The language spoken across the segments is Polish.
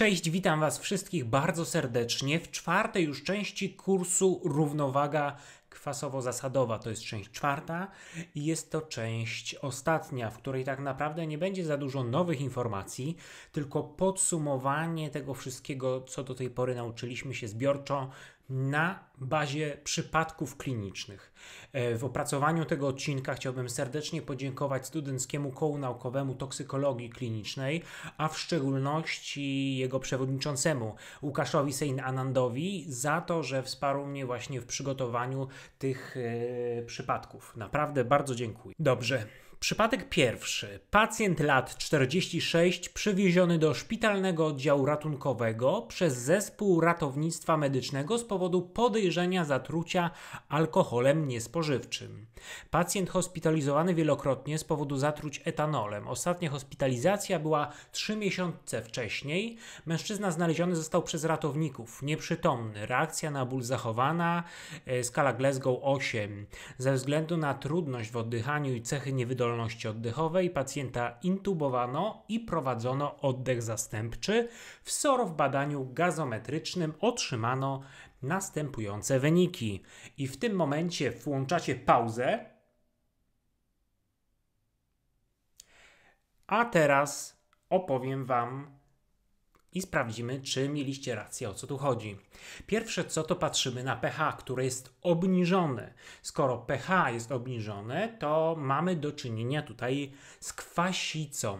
Cześć, witam Was wszystkich bardzo serdecznie w czwartej już części kursu Równowaga kwasowo-zasadowa. To jest część czwarta i jest to część ostatnia, w której tak naprawdę nie będzie za dużo nowych informacji, tylko podsumowanie tego wszystkiego, co do tej pory nauczyliśmy się zbiorczo na bazie przypadków klinicznych. W opracowaniu tego odcinka chciałbym serdecznie podziękować Studenckiemu Kołu Naukowemu Toksykologii Klinicznej, a w szczególności jego przewodniczącemu Łukaszowi Sein-Anandowi za to, że wsparł mnie właśnie w przygotowaniu tych przypadków. Naprawdę bardzo dziękuję. Dobrze. Przypadek pierwszy. Pacjent lat 46 przywieziony do szpitalnego oddziału ratunkowego przez zespół ratownictwa medycznego z powodu podejrzenia zatrucia alkoholem niespożywczym. Pacjent hospitalizowany wielokrotnie z powodu zatruć etanolem. Ostatnia hospitalizacja była 3 miesiące wcześniej. Mężczyzna znaleziony został przez ratowników. Nieprzytomny. Reakcja na ból zachowana. Skala Glasgow 8. Ze względu na trudność w oddychaniu i cechy niewydolności oddechowej pacjenta intubowano i prowadzono oddech zastępczy. W SOR w badaniu gazometrycznym otrzymano następujące wyniki. I w tym momencie włączacie pauzę. A teraz opowiem Wam i sprawdzimy, czy mieliście rację, o co tu chodzi. Pierwsze co, to patrzymy na pH, które jest obniżone. Skoro pH jest obniżone, to mamy do czynienia tutaj z kwasicą.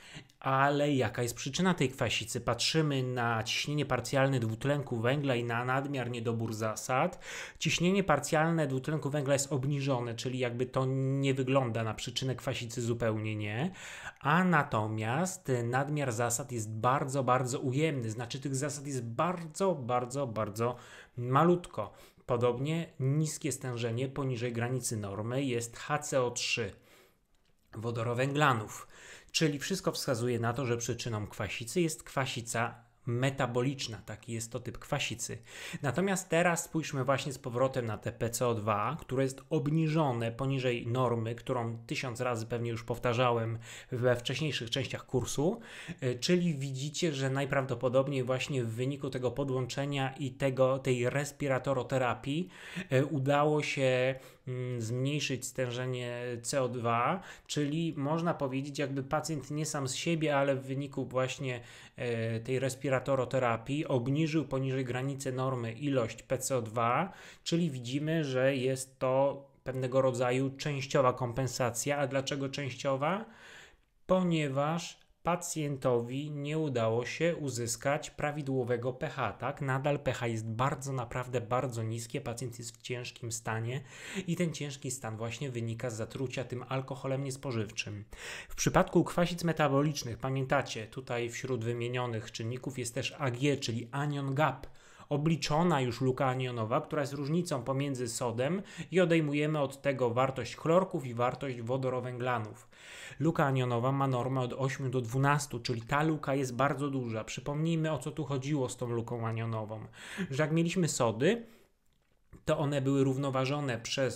Ale jaka jest przyczyna tej kwasicy? Patrzymy na ciśnienie parcjalne dwutlenku węgla i na nadmiar niedobór zasad. Ciśnienie parcjalne dwutlenku węgla jest obniżone, czyli jakby to nie wygląda na przyczynę kwasicy, zupełnie nie. A natomiast nadmiar zasad jest bardzo, bardzo ujemny. Znaczy tych zasad jest bardzo, bardzo, bardzo malutko. Podobnie niskie stężenie poniżej granicy normy jest HCO3 wodorowęglanów. Czyli wszystko wskazuje na to, że przyczyną kwasicy jest kwasica metaboliczna. Taki jest to typ kwasicy. Natomiast teraz spójrzmy właśnie z powrotem na te PCO2, które jest obniżone poniżej normy, którą 1000 razy pewnie już powtarzałem we wcześniejszych częściach kursu. Czyli widzicie, że najprawdopodobniej właśnie w wyniku tego podłączenia i tej respiratoroterapii udało się zmniejszyć stężenie CO2, czyli można powiedzieć, jakby pacjent nie sam z siebie, ale w wyniku właśnie tej respiratoroterapii obniżył poniżej granicy normy ilość PCO2, czyli widzimy, że jest to pewnego rodzaju częściowa kompensacja. A dlaczego częściowa? Ponieważ pacjentowi nie udało się uzyskać prawidłowego pH, tak? Nadal pH jest naprawdę bardzo niskie, pacjent jest w ciężkim stanie i ten ciężki stan właśnie wynika z zatrucia tym alkoholem niespożywczym. W przypadku kwasic metabolicznych, pamiętacie, tutaj wśród wymienionych czynników jest też Ag, czyli anion gap, obliczona już luka anionowa, która jest różnicą pomiędzy sodem i odejmujemy od tego wartość chlorków i wartość wodorowęglanów. Luka anionowa ma normę od 8 do 12, czyli ta luka jest bardzo duża. Przypomnijmy, o co tu chodziło z tą luką anionową. Że jak mieliśmy sody, to one były równoważone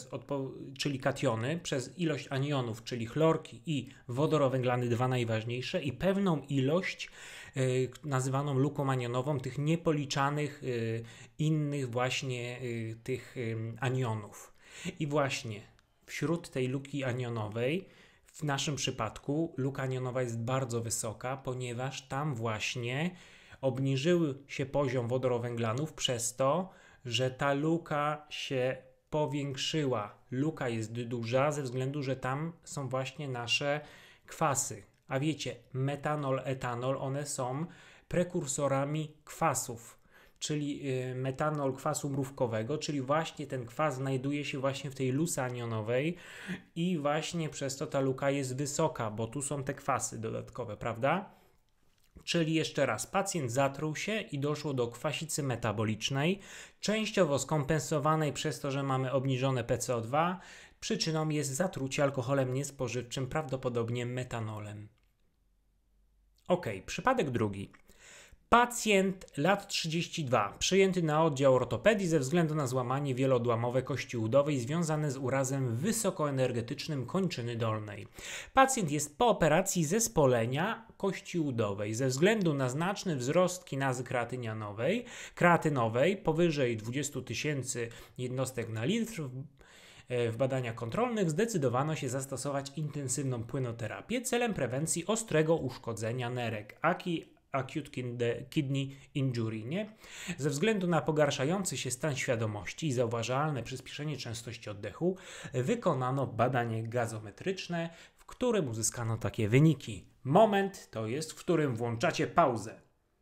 czyli kationy, przez ilość anionów, czyli chlorki i wodorowęglany, dwa najważniejsze, i pewną ilość nazywaną luką anionową, tych niepoliczanych innych właśnie tych anionów. I właśnie wśród tej luki anionowej w naszym przypadku luka anionowa jest bardzo wysoka, ponieważ tam właśnie obniżył się poziom wodorowęglanów przez to, że ta luka się powiększyła. Luka jest duża ze względu, że tam są właśnie nasze kwasy. A wiecie, metanol, etanol, one są prekursorami kwasów, czyli metanol kwasu mrówkowego, czyli właśnie ten kwas znajduje się właśnie w tej luce anionowej i właśnie przez to ta luka jest wysoka, bo tu są te kwasy dodatkowe, prawda? Czyli jeszcze raz, pacjent zatruł się i doszło do kwasicy metabolicznej, częściowo skompensowanej przez to, że mamy obniżone PCO2. Przyczyną jest zatrucie alkoholem niespożywczym, prawdopodobnie metanolem. Ok, przypadek drugi. Pacjent lat 32, przyjęty na oddział ortopedii ze względu na złamanie wieloodłamowe kości udowej związane z urazem wysokoenergetycznym kończyny dolnej. Pacjent jest po operacji zespolenia kości udowej. Ze względu na znaczny wzrost kinazy kreatynowej powyżej 20 000 jednostek na litr w badaniach kontrolnych zdecydowano się zastosować intensywną płynoterapię celem prewencji ostrego uszkodzenia nerek, acute kidney injury, nie? Ze względu na pogarszający się stan świadomości i zauważalne przyspieszenie częstości oddechu wykonano badanie gazometryczne, w którym uzyskano takie wyniki. Moment to jest, w którym włączacie pauzę.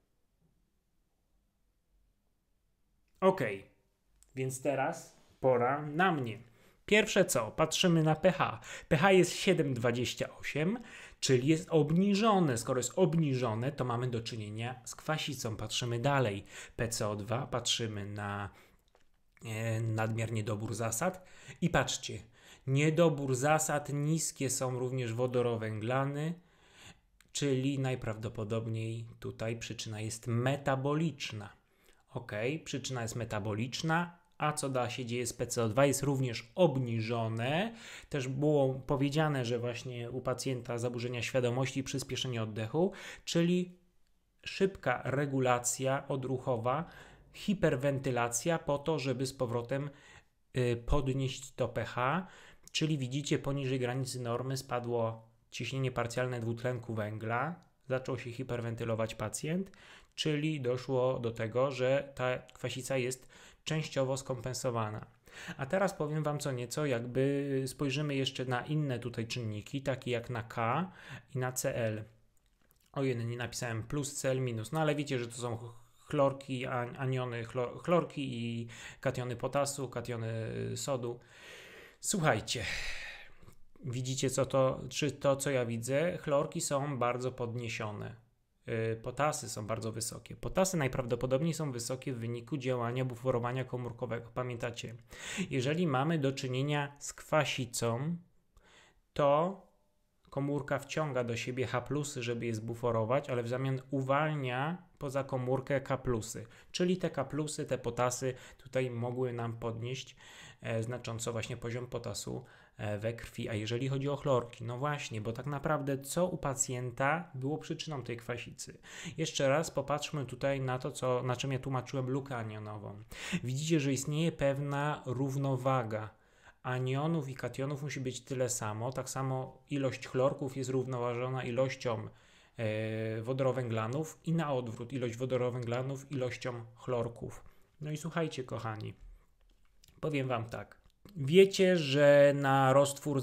Ok, więc teraz pora na mnie. Pierwsze co? Patrzymy na pH. pH jest 7,28, czyli jest obniżone. Skoro jest obniżone, to mamy do czynienia z kwasicą. Patrzymy dalej. PCO2, patrzymy na nadmiar niedobór zasad i patrzcie, niedobór zasad, niskie są również wodorowęglany, czyli najprawdopodobniej tutaj przyczyna jest metaboliczna. Ok, przyczyna jest metaboliczna. A co się dzieje z PCO2? Jest również obniżone. Też było powiedziane, że właśnie u pacjenta zaburzenia świadomości i przyspieszenie oddechu, czyli szybka regulacja odruchowa, hiperwentylacja po to, żeby z powrotem podnieść to pH, czyli widzicie poniżej granicy normy spadło ciśnienie parcjalne dwutlenku węgla, zaczął się hiperwentylować pacjent, czyli doszło do tego, że ta kwasica jest częściowo skompensowana. A teraz powiem Wam co nieco, jakby spojrzymy jeszcze na inne tutaj czynniki, takie jak na K i na Cl. Ojej, nie napisałem plus Cl minus, no ale wiecie, że to są chlorki, aniony, chlorki i kationy potasu, kationy sodu. Słuchajcie, widzicie to co ja widzę? Chlorki są bardzo podniesione. Potasy są bardzo wysokie. Potasy najprawdopodobniej są wysokie w wyniku działania buforowania komórkowego. Pamiętacie, jeżeli mamy do czynienia z kwasicą, to komórka wciąga do siebie H+, żeby je zbuforować, ale w zamian uwalnia poza komórkę K+, czyli te K+, te potasy tutaj mogły nam podnieść znacząco właśnie poziom potasu we krwi. A jeżeli chodzi o chlorki, no właśnie, bo tak naprawdę co u pacjenta było przyczyną tej kwasicy? Jeszcze raz popatrzmy tutaj na to, na czym ja tłumaczyłem lukę anionową. Widzicie, że istnieje pewna równowaga. Anionów i kationów musi być tyle samo. Tak samo ilość chlorków jest równoważona ilością wodorowęglanów i na odwrót ilość wodorowęglanów ilością chlorków. No i słuchajcie, kochani, powiem Wam tak. Wiecie, że na roztwór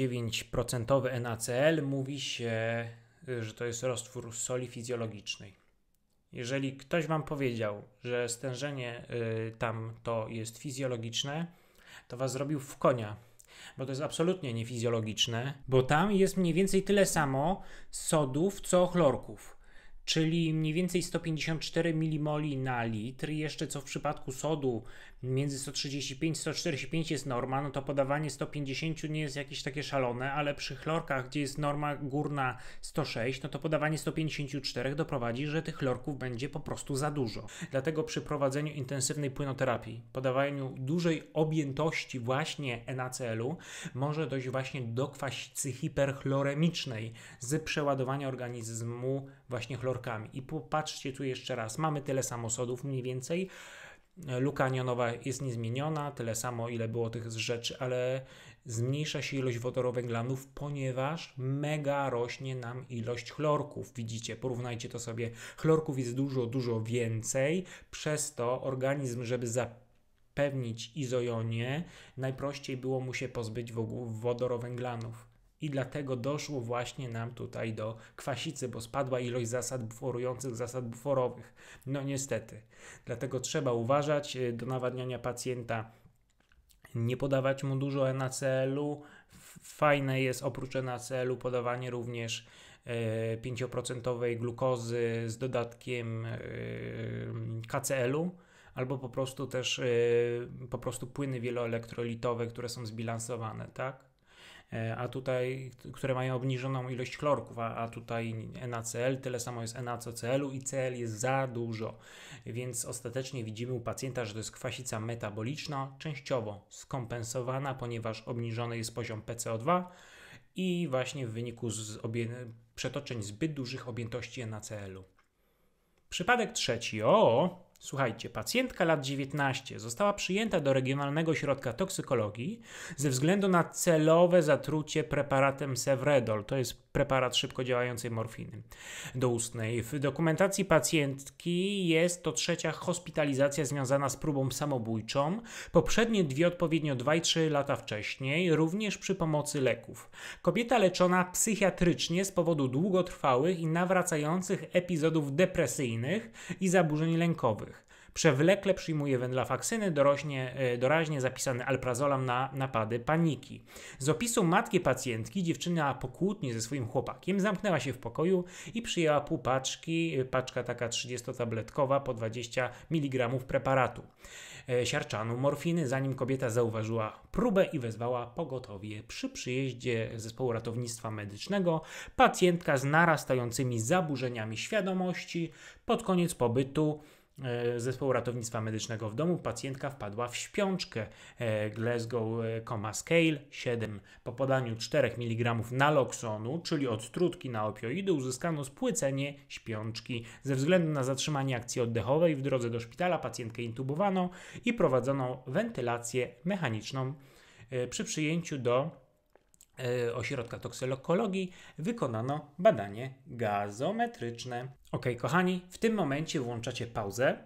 0,9% NaCl mówi się, że to jest roztwór soli fizjologicznej. Jeżeli ktoś Wam powiedział, że stężenie tam to jest fizjologiczne, to Was zrobił w konia, bo to jest absolutnie niefizjologiczne, bo tam jest mniej więcej tyle samo sodów, co chlorków. Czyli mniej więcej 154 mmol na litr. Jeszcze co w przypadku sodu między 135 a 145 jest norma, no to podawanie 150 nie jest jakieś takie szalone, ale przy chlorkach, gdzie jest norma górna 106, no to podawanie 154 doprowadzi, że tych chlorków będzie po prostu za dużo. Dlatego przy prowadzeniu intensywnej płynoterapii, podawaniu dużej objętości właśnie NaCl-u może dojść właśnie do kwasicy hiperchloremicznej z przeładowania organizmu właśnie chlorkami. I popatrzcie tu jeszcze raz, mamy tyle samo sodów mniej więcej, luka anionowa jest niezmieniona, tyle samo ile było tych rzeczy, ale zmniejsza się ilość wodorowęglanów, ponieważ mega rośnie nam ilość chlorków. Widzicie, porównajcie to sobie, chlorków jest dużo więcej, przez to organizm, żeby zapewnić izojonię, najprościej było mu się pozbyć wodorowęglanów. I dlatego doszło właśnie nam tutaj do kwasicy, bo spadła ilość zasad buforujących, zasad buforowych. No niestety. Dlatego trzeba uważać do nawadniania pacjenta, nie podawać mu dużo NaCl-u. Fajne jest oprócz NaCl-u podawanie również 5% glukozy z dodatkiem KCl-u. Albo po prostu też płyny wieloelektrolitowe, które są zbilansowane, tak? a tutaj, które mają obniżoną ilość chlorków, a tutaj NaCl, tyle samo jest NaCl-u i Cl jest za dużo. Więc ostatecznie widzimy u pacjenta, że to jest kwasica metaboliczna, częściowo skompensowana, ponieważ obniżony jest poziom PCO2 i właśnie w wyniku przetoczeń zbyt dużych objętości NaCl-u. Przypadek trzeci. Słuchajcie, pacjentka lat 19 została przyjęta do regionalnego ośrodka toksykologii ze względu na celowe zatrucie preparatem Sevredol. To jest preparat szybko działającej morfiny doustnej. W dokumentacji pacjentki jest to 3. hospitalizacja związana z próbą samobójczą. Poprzednie 2 odpowiednio 2 i 3 lata wcześniej, również przy pomocy leków. Kobieta leczona psychiatrycznie z powodu długotrwałych i nawracających epizodów depresyjnych i zaburzeń lękowych. Przewlekle przyjmuje venlafaksyny, doraźnie zapisany alprazolam na napady paniki. Z opisu matki pacjentki dziewczyna po kłótni ze swoim chłopakiem zamknęła się w pokoju i przyjęła pół paczki, paczka taka 30-tabletkowa po 20 mg preparatu siarczanu morfiny, zanim kobieta zauważyła próbę i wezwała pogotowie. Przy przyjeździe zespołu ratownictwa medycznego pacjentka z narastającymi zaburzeniami świadomości pod koniec pobytu zespołu ratownictwa medycznego w domu pacjentka wpadła w śpiączkę. Glasgow Coma Scale 7. Po podaniu 4 mg naloxonu, czyli odtrutki na opioidy, uzyskano spłycenie śpiączki. Ze względu na zatrzymanie akcji oddechowej w drodze do szpitala pacjentkę intubowano i prowadzono wentylację mechaniczną. Przy przyjęciu do ośrodka toksykologii wykonano badanie gazometryczne. Ok, kochani, w tym momencie włączacie pauzę.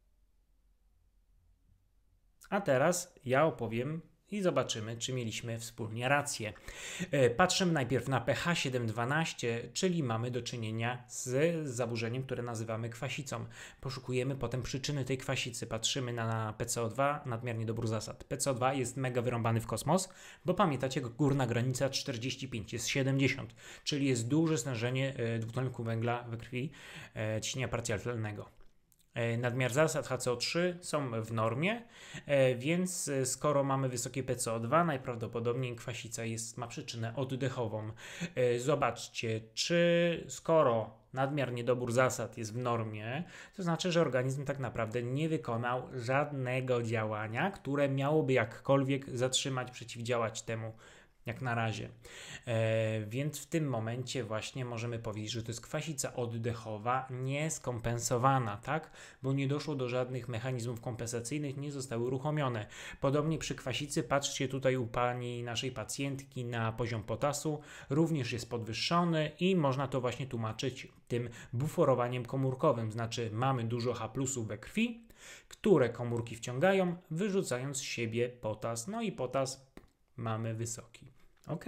A teraz ja opowiem i zobaczymy, czy mieliśmy wspólnie rację. Patrzymy najpierw na pH 7,12, czyli mamy do czynienia z zaburzeniem, które nazywamy kwasicą. Poszukujemy potem przyczyny tej kwasicy. Patrzymy na PCO2, nadmiernie dobór zasad. PCO2 jest mega wyrąbany w kosmos, bo pamiętacie, górna granica 45 jest 70, czyli jest duże stężenie dwutlenku węgla we krwi, ciśnienia parcjalnego. Nadmiar zasad HCO3 są w normie, więc skoro mamy wysokie PCO2, najprawdopodobniej kwasica ma przyczynę oddechową. Zobaczcie, skoro nadmiar niedobór zasad jest w normie, to znaczy, że organizm tak naprawdę nie wykonał żadnego działania, które miałoby jakkolwiek zatrzymać, przeciwdziałać temu jak na razie. Więc w tym momencie właśnie możemy powiedzieć, że to jest kwasica oddechowa nieskompensowana, tak? Bo nie doszło do żadnych mechanizmów kompensacyjnych, nie zostały uruchomione. Podobnie przy kwasicy, patrzcie tutaj u pani naszej pacjentki na poziom potasu, również jest podwyższony i można to właśnie tłumaczyć tym buforowaniem komórkowym, znaczy mamy dużo H+ we krwi, które komórki wciągają, wyrzucając z siebie potas, no i potas mamy wysoki. Ok?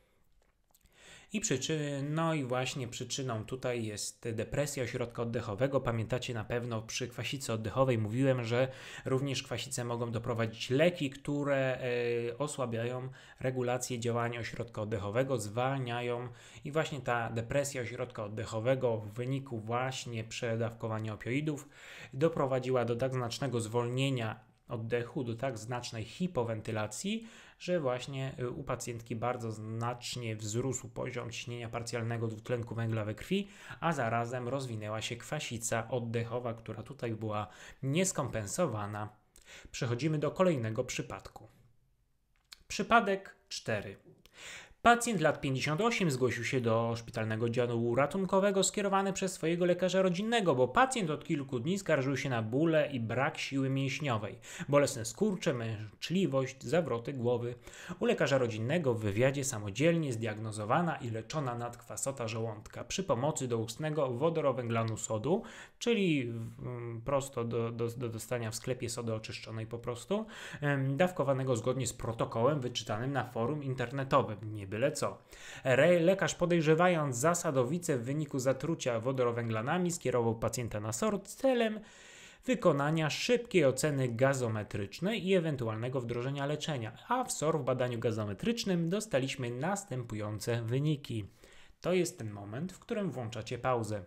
I właśnie przyczyną tutaj jest depresja ośrodka oddechowego. Pamiętacie na pewno przy kwasicy oddechowej mówiłem, że również kwasice mogą doprowadzić leki, które osłabiają regulację działania ośrodka oddechowego, zwalniają i właśnie ta depresja ośrodka oddechowego w wyniku właśnie przedawkowania opioidów doprowadziła do tak znacznego zwolnienia oddechu, do tak znacznej hipowentylacji, że właśnie u pacjentki bardzo znacznie wzrósł poziom ciśnienia parcjalnego dwutlenku węgla we krwi, a zarazem rozwinęła się kwasica oddechowa, która tutaj była nieskompensowana. Przechodzimy do kolejnego przypadku. Przypadek 4. Pacjent lat 58 zgłosił się do szpitalnego działu ratunkowego skierowany przez swojego lekarza rodzinnego, bo pacjent od kilku dni skarżył się na bóle i brak siły mięśniowej, bolesne skurcze, męczliwość, zawroty głowy. U lekarza rodzinnego w wywiadzie samodzielnie zdiagnozowana i leczona nadkwasota żołądka przy pomocy doustnego wodorowęglanu sodu, czyli prosto do dostania w sklepie sody oczyszczonej po prostu, dawkowanego zgodnie z protokołem wyczytanym na forum internetowym. Nie byle co. Lekarz, podejrzewając zasadowicę w wyniku zatrucia wodorowęglanami, skierował pacjenta na SOR celem wykonania szybkiej oceny gazometrycznej i ewentualnego wdrożenia leczenia, a w SOR w badaniu gazometrycznym dostaliśmy następujące wyniki. To jest ten moment, w którym włączacie pauzę.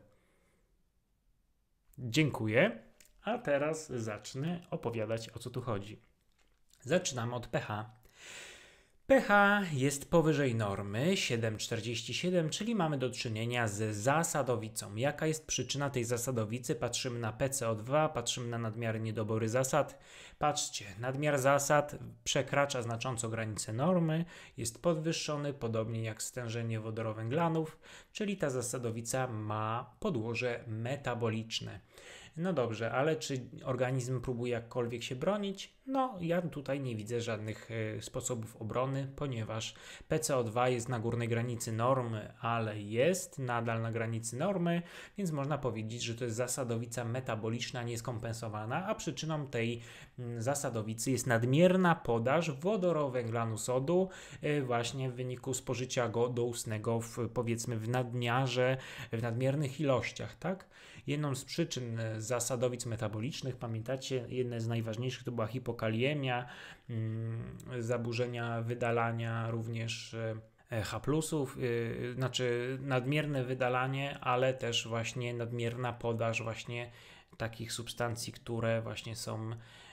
Dziękuję, a teraz zacznę opowiadać, o co tu chodzi. Zaczynamy od pH. pH jest powyżej normy 7,47, czyli mamy do czynienia z zasadowicą. Jaka jest przyczyna tej zasadowicy? Patrzymy na PCO2, patrzymy na nadmiary, niedobory zasad. Patrzcie, nadmiar zasad przekracza znacząco granicę normy, jest podwyższony, podobnie jak stężenie wodorowęglanów, czyli ta zasadowica ma podłoże metaboliczne. No dobrze, ale czy organizm próbuje jakkolwiek się bronić? No, ja tutaj nie widzę żadnych sposobów obrony, ponieważ PCO2 jest na górnej granicy normy, ale jest nadal na granicy normy, więc można powiedzieć, że to jest zasadowica metaboliczna nieskompensowana, a przyczyną tej zasadowicy jest nadmierna podaż wodorowęglanu sodu właśnie w wyniku spożycia go doustnego powiedzmy w nadmiarze, w nadmiernych ilościach, tak? Jedną z przyczyn zasadowic metabolicznych, pamiętacie, jedna z najważniejszych to była hipokaliemia, zaburzenia wydalania również H+, znaczy nadmierne wydalanie, ale też właśnie nadmierna podaż właśnie takich substancji, które właśnie są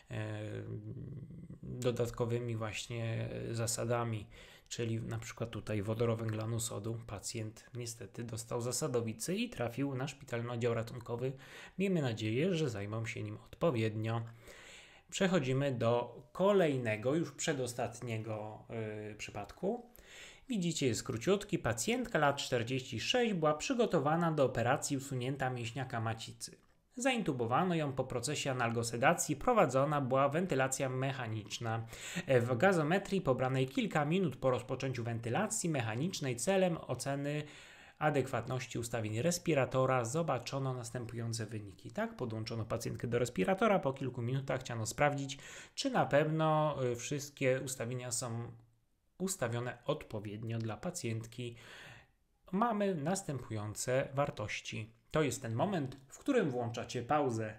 dodatkowymi właśnie zasadami, czyli na przykład tutaj wodorowęglanu sodu. Pacjent niestety dostał zasadowicy i trafił na szpitalny oddział ratunkowy. Miejmy nadzieję, że zajmą się nim odpowiednio. Przechodzimy do kolejnego, już przedostatniego przypadku. Widzicie, jest króciutki. Pacjentka lat 46 była przygotowana do operacji usunięcia mięśniaka macicy. Zaintubowano ją po procesie analgosedacji, prowadzona była wentylacja mechaniczna. W gazometrii pobranej kilka minut po rozpoczęciu wentylacji mechanicznej celem oceny adekwatności ustawień respiratora zobaczono następujące wyniki. Tak, podłączono pacjentkę do respiratora, po kilku minutach chciano sprawdzić, czy na pewno wszystkie ustawienia są ustawione odpowiednio dla pacjentki. Mamy następujące wartości. To jest ten moment, w którym włączacie pauzę.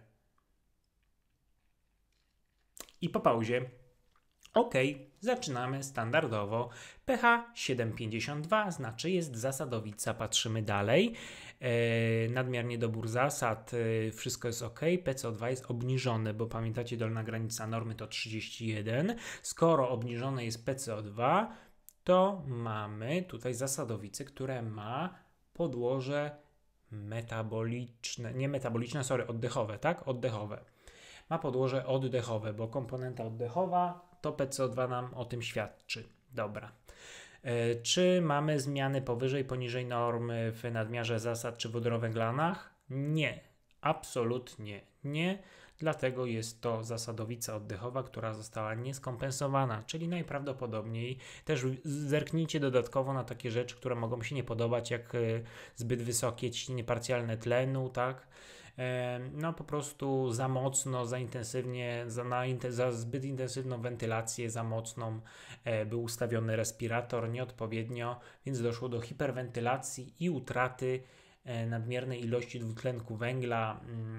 I po pauzie OK, zaczynamy standardowo. pH 7,52 znaczy jest zasadowica. Patrzymy dalej. Nadmiar, niedobór zasad, wszystko jest OK. PCO2 jest obniżone, bo pamiętacie, dolna granica normy to 31. Skoro obniżone jest PCO2, to mamy tutaj zasadowicę, która ma podłoże metaboliczne, nie metaboliczne, oddechowe, tak? Oddechowe. Ma podłoże oddechowe, bo komponenta oddechowa to PCO2 nam o tym świadczy. Dobra. Czy mamy zmiany powyżej, poniżej normy w nadmiarze zasad czy wodorowęglanach? Nie. Absolutnie nie. Dlatego jest to zasadowica oddechowa, która została nieskompensowana, czyli najprawdopodobniej też zerknijcie dodatkowo na takie rzeczy, które mogą się nie podobać, jak zbyt wysokie ciśnienie parcjalne tlenu, tak? No po prostu za mocno, za intensywnie, za zbyt intensywną wentylację, za mocną był ustawiony respirator nieodpowiednio, więc doszło do hiperwentylacji i utraty nadmiernej ilości dwutlenku węgla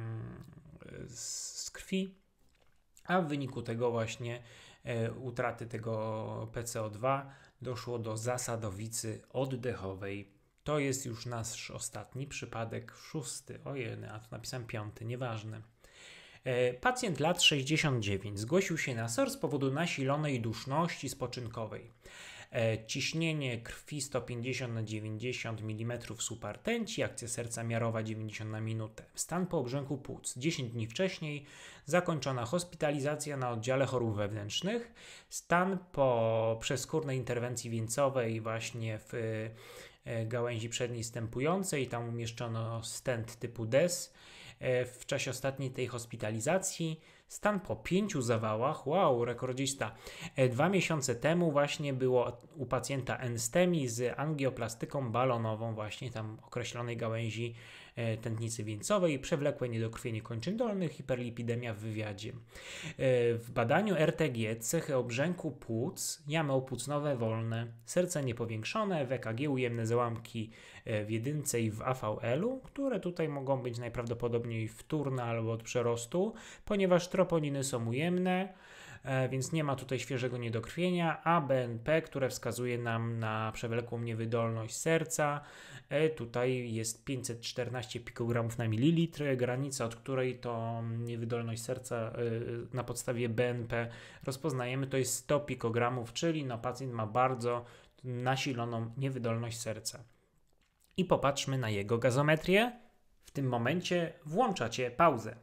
z krwi, a w wyniku tego właśnie utraty tego PCO2 doszło do zasadowicy oddechowej. To jest już nasz ostatni przypadek, 6. Ojej, a tu napisałem 5, nieważne. Pacjent lat 69 zgłosił się na SOR z powodu nasilonej duszności spoczynkowej. Ciśnienie krwi 150 na 90 mm subartenci, akcja serca miarowa 90 na minutę. Stan po obrzęku płuc. 10 dni wcześniej zakończona hospitalizacja na oddziale chorób wewnętrznych. Stan po przeskórnej interwencji wieńcowej właśnie w gałęzi przedniej stępującej. Tam umieszczono stent typu DES. W czasie ostatniej tej hospitalizacji stan po 5 zawałach, wow, rekordzista. 2 miesiące temu właśnie było u pacjenta enstemii z angioplastyką balonową, właśnie tam określonej gałęzi tętnicy wieńcowej, przewlekłe niedokrwienie kończyn dolnych, hiperlipidemia w wywiadzie. W badaniu RTG cechy obrzęku płuc, jamy opłucnowe wolne, serce niepowiększone, w EKG ujemne załamki w jedynce i w AVL-u, które tutaj mogą być najprawdopodobniej wtórne albo od przerostu, ponieważ troponiny są ujemne. więc nie ma tutaj świeżego niedokrwienia, a BNP, które wskazuje nam na przewlekłą niewydolność serca, tutaj jest 514 pikogramów na mililitr, granica, od której to niewydolność serca na podstawie BNP rozpoznajemy, to jest 100 pikogramów, czyli no, pacjent ma bardzo nasiloną niewydolność serca. I popatrzmy na jego gazometrię. W tym momencie włączacie pauzę.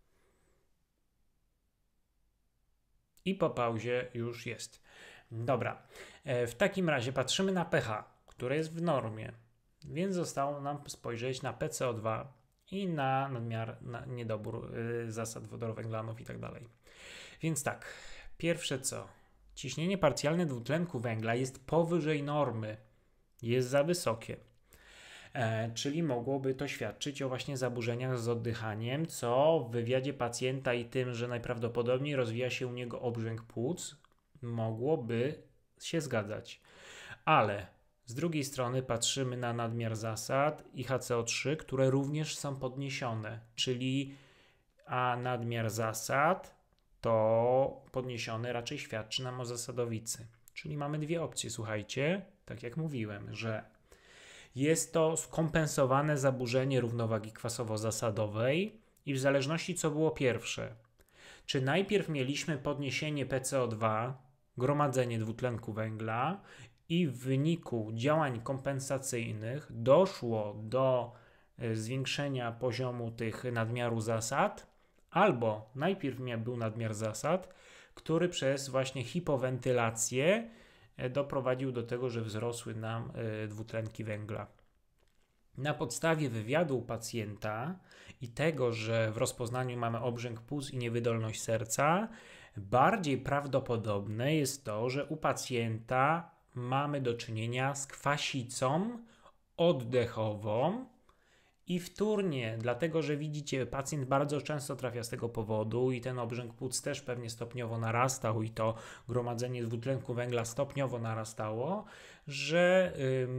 I po pauzie już jest. Dobra, w takim razie patrzymy na pH, które jest w normie, więc zostało nam spojrzeć na PCO2 i na nadmiar, na niedobór zasad wodorowęglanów i tak dalej. Więc tak, pierwsze co, ciśnienie parcjalne dwutlenku węgla jest powyżej normy, jest za wysokie. Czyli mogłoby to świadczyć o właśnie zaburzeniach z oddychaniem, co w wywiadzie pacjenta i tym, że najprawdopodobniej rozwija się u niego obrzęk płuc, mogłoby się zgadzać. Ale z drugiej strony patrzymy na nadmiar zasad i HCO3, które również są podniesione, czyli a nadmiar zasad to podniesione raczej świadczy nam o zasadowicy. Czyli mamy dwie opcje, słuchajcie, tak jak mówiłem, że jest to skompensowane zaburzenie równowagi kwasowo-zasadowej i w zależności co było pierwsze, czy najpierw mieliśmy podniesienie PCO2, gromadzenie dwutlenku węgla i w wyniku działań kompensacyjnych doszło do zwiększenia poziomu tych nadmiaru zasad, albo najpierw był nadmiar zasad, który przez właśnie hipowentylację doprowadził do tego, że wzrosły nam dwutlenki węgla. Na podstawie wywiadu u pacjenta i tego, że w rozpoznaniu mamy obrzęk płuc i niewydolność serca, bardziej prawdopodobne jest to, że u pacjenta mamy do czynienia z kwasicą oddechową i wtórnie, dlatego że widzicie, pacjent bardzo często trafia z tego powodu i ten obrzęk płuc też pewnie stopniowo narastał i to gromadzenie dwutlenku węgla stopniowo narastało, że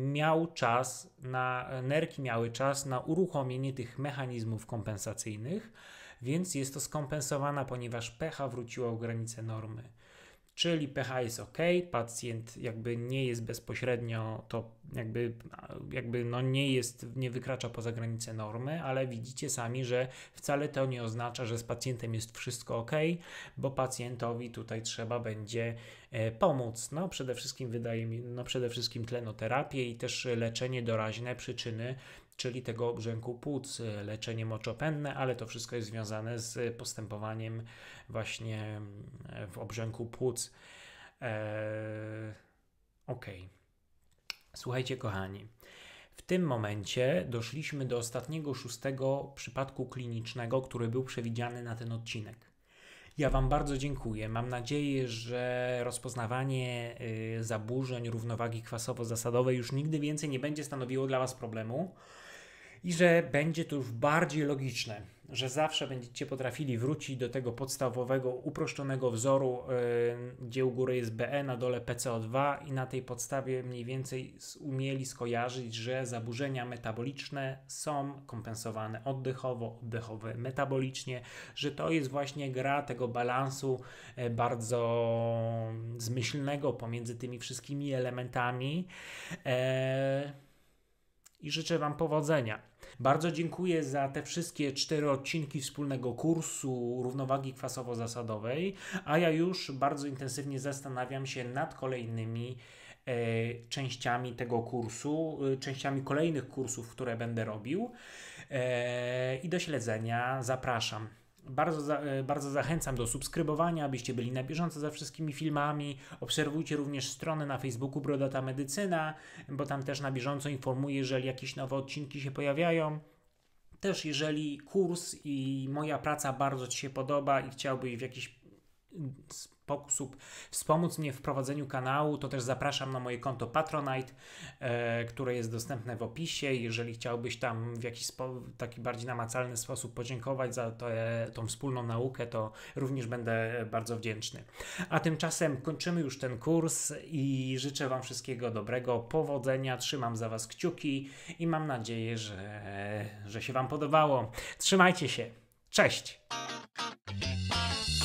nerki miały czas na uruchomienie tych mechanizmów kompensacyjnych, więc jest to skompensowane, ponieważ pH wróciło w granice normy. Czyli pH jest ok, pacjent jakby nie jest bezpośrednio, to jakby no nie wykracza poza granicę normy, ale widzicie sami, że wcale to nie oznacza, że z pacjentem jest wszystko ok, bo pacjentowi tutaj trzeba będzie pomóc. No przede wszystkim przede wszystkim tlenoterapię i też leczenie doraźne przyczyny, czyli tego obrzęku płuc, leczenie moczopędne, ale to wszystko jest związane z postępowaniem właśnie w obrzęku płuc. Ok. Słuchajcie kochani, w tym momencie doszliśmy do ostatniego, 6. przypadku klinicznego, który był przewidziany na ten odcinek. Ja Wam bardzo dziękuję. Mam nadzieję, że rozpoznawanie zaburzeń równowagi kwasowo-zasadowej już nigdy więcej nie będzie stanowiło dla Was problemu i że będzie to już bardziej logiczne, że zawsze będziecie potrafili wrócić do tego podstawowego, uproszczonego wzoru, gdzie u góry jest BE, na dole PCO2 i na tej podstawie mniej więcej umieli skojarzyć, że zaburzenia metaboliczne są kompensowane oddechowo, metabolicznie, że to jest właśnie gra tego balansu bardzo zmyślnego pomiędzy tymi wszystkimi elementami. I życzę Wam powodzenia. Bardzo dziękuję za te wszystkie 4 odcinki wspólnego kursu równowagi kwasowo-zasadowej, a ja już bardzo intensywnie zastanawiam się nad kolejnymi częściami tego kursu, częściami kolejnych kursów, które będę robił i do śledzenia zapraszam. Bardzo zachęcam do subskrybowania, abyście byli na bieżąco za wszystkimi filmami. Obserwujcie również stronę na Facebooku Brodata Medycyna, bo tam też na bieżąco informuję, jeżeli jakieś nowe odcinki się pojawiają. Też jeżeli kurs i moja praca bardzo Ci się podoba i chciałbyś w jakiś sposób wspomóc mnie w prowadzeniu kanału, to też zapraszam na moje konto Patronite, które jest dostępne w opisie. Jeżeli chciałbyś tam w jakiś taki bardziej namacalny sposób podziękować za tą wspólną naukę, to również będę bardzo wdzięczny. A tymczasem kończymy już ten kurs i życzę Wam wszystkiego dobrego, powodzenia, trzymam za Was kciuki i mam nadzieję, że się Wam podobało. Trzymajcie się. Cześć!